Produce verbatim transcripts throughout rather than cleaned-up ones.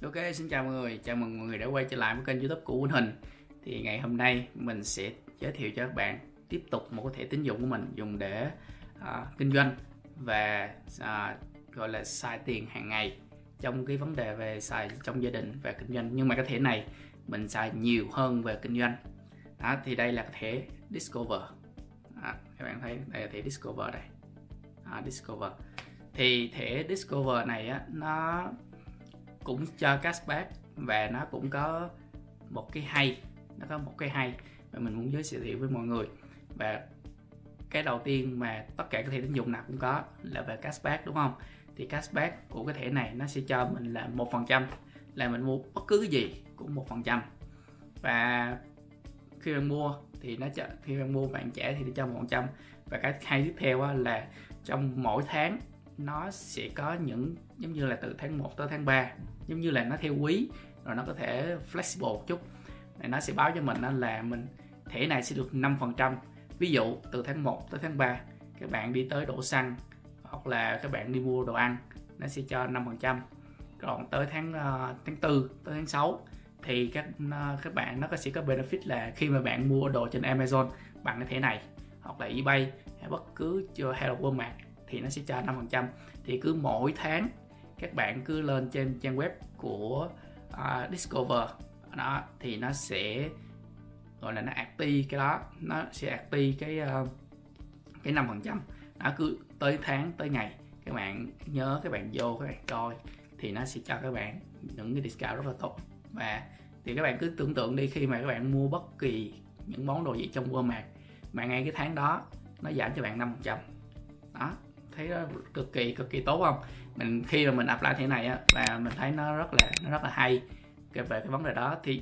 Ok, xin chào mọi người, chào mừng mọi người đã quay trở lại với kênh YouTube của Quỳnh Hình. Thì ngày hôm nay mình sẽ giới thiệu cho các bạn tiếp tục một cái thẻ tín dụng của mình dùng để à, kinh doanh và à, gọi là xài tiền hàng ngày trong cái vấn đề về xài trong gia đình và kinh doanh. Nhưng mà cái thẻ này mình xài nhiều hơn về kinh doanh. Đó, thì đây là cái thẻ Discover. À, các bạn thấy đây là thẻ Discover đây. À, Discover. Thì thẻ Discover này á, nó cũng cho cashback và nó cũng có một cái hay nó có một cái hay mà mình muốn giới thiệu với mọi người. Và cái đầu tiên mà tất cả các thẻ tín dụng nào cũng có là về cashback, đúng không? Thì cashback của cái thẻ này nó sẽ cho mình là một phần trăm, là mình mua bất cứ cái gì cũng một phần trăm. Và khi bạn mua thì nó cho, khi bạn mua bạn trả thì nó cho một phần trăm. Và cái hay tiếp theo là trong mỗi tháng nó sẽ có những giống như là từ tháng một tới tháng ba, giống như là nó theo quý, rồi nó có thể flexible một chút. Nó sẽ báo cho mình là mình thẻ này sẽ được năm phần trăm. Ví dụ từ tháng một tới tháng ba các bạn đi tới đổ xăng hoặc là các bạn đi mua đồ ăn, nó sẽ cho năm phần trăm. Còn tới tháng uh, tháng tư tới tháng sáu thì các uh, các bạn nó sẽ có benefit là khi mà bạn mua đồ trên Amazon bằng cái thẻ này hoặc là eBay hay bất cứ hay là Walmart thì nó sẽ cho năm phần trăm. Thì cứ mỗi tháng các bạn cứ lên trên trang web của uh, Discover đó, thì nó sẽ gọi là nó active cái đó, nó sẽ active cái uh, cái năm phần trăm. Nó cứ tới tháng tới ngày các bạn nhớ các bạn vô các bạn coi thì nó sẽ cho các bạn những cái discount rất là tốt. Và thì các bạn cứ tưởng tượng đi, khi mà các bạn mua bất kỳ những món đồ gì trong Walmart mà ngay cái tháng đó nó giảm cho bạn năm phần trăm đó, thấy nó cực kỳ cực kỳ tốt không? Mình khi mà mình apply thế này á, và mình thấy nó rất là nó rất là hay về cái vấn đề đó. Thì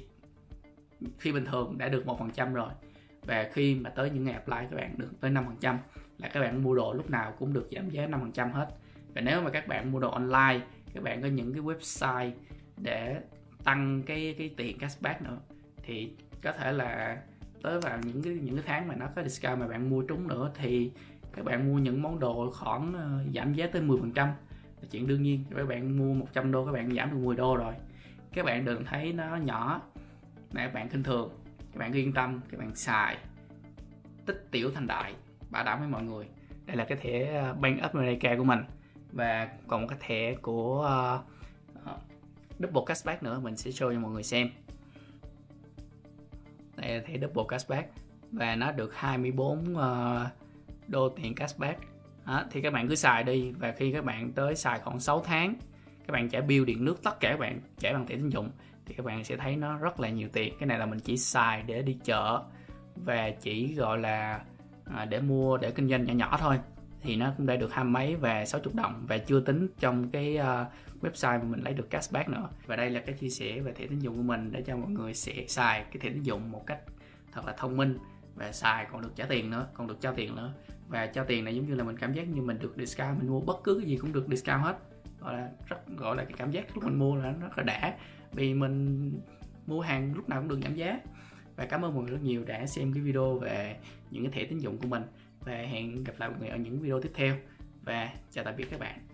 khi bình thường đã được một phần trăm rồi, và khi mà tới những ngày apply các bạn được tới năm phần trăm, là các bạn mua đồ lúc nào cũng được giảm giá năm phần trăm hết. Và nếu mà các bạn mua đồ online, các bạn có những cái website để tăng cái cái tiền cashback nữa, thì có thể là tới vào những cái những cái tháng mà nó có discount mà bạn mua trúng nữa, thì các bạn mua những món đồ khoảng uh, giảm giá tới mười phần trăm là chuyện đương nhiên. Các bạn mua một trăm đô các bạn giảm được mười đô rồi. Các bạn đừng thấy nó nhỏ mà các bạn khinh thường, các bạn yên tâm, các bạn xài tích tiểu thành đại, bảo đảm với mọi người. Đây là cái thẻ Bank of America của mình, và còn một cái thẻ của uh, uh, Double Cashback nữa, mình sẽ show cho mọi người xem. Đây là thẻ Double Cashback và nó được hai mươi bốn uh, đô tiền cashback đó. Thì các bạn cứ xài đi, và khi các bạn tới xài khoảng sáu tháng, các bạn trả bill điện nước tất cả các bạn trả bằng thẻ tín dụng, thì các bạn sẽ thấy nó rất là nhiều tiền. Cái này là mình chỉ xài để đi chợ và chỉ gọi là à, để mua để kinh doanh nhỏ nhỏ thôi, thì nó cũng đã được hai mấy và sáu mươi đồng, và chưa tính trong cái uh, website mà mình lấy được cashback nữa. Và đây là cái chia sẻ về thẻ tín dụng của mình để cho mọi người sẽ xài cái thẻ tín dụng một cách thật là thông minh, và xài còn được trả tiền nữa, còn được trao tiền nữa. Và trao tiền này giống như là mình cảm giác như mình được discount, mình mua bất cứ cái gì cũng được discount hết. Gọi là rất gọi là cái cảm giác lúc mình mua là rất là đã, vì mình mua hàng lúc nào cũng được giảm giá. Và cảm ơn mọi người rất nhiều đã xem cái video về những cái thẻ tín dụng của mình, và hẹn gặp lại mọi người ở những video tiếp theo, và chào tạm biệt các bạn.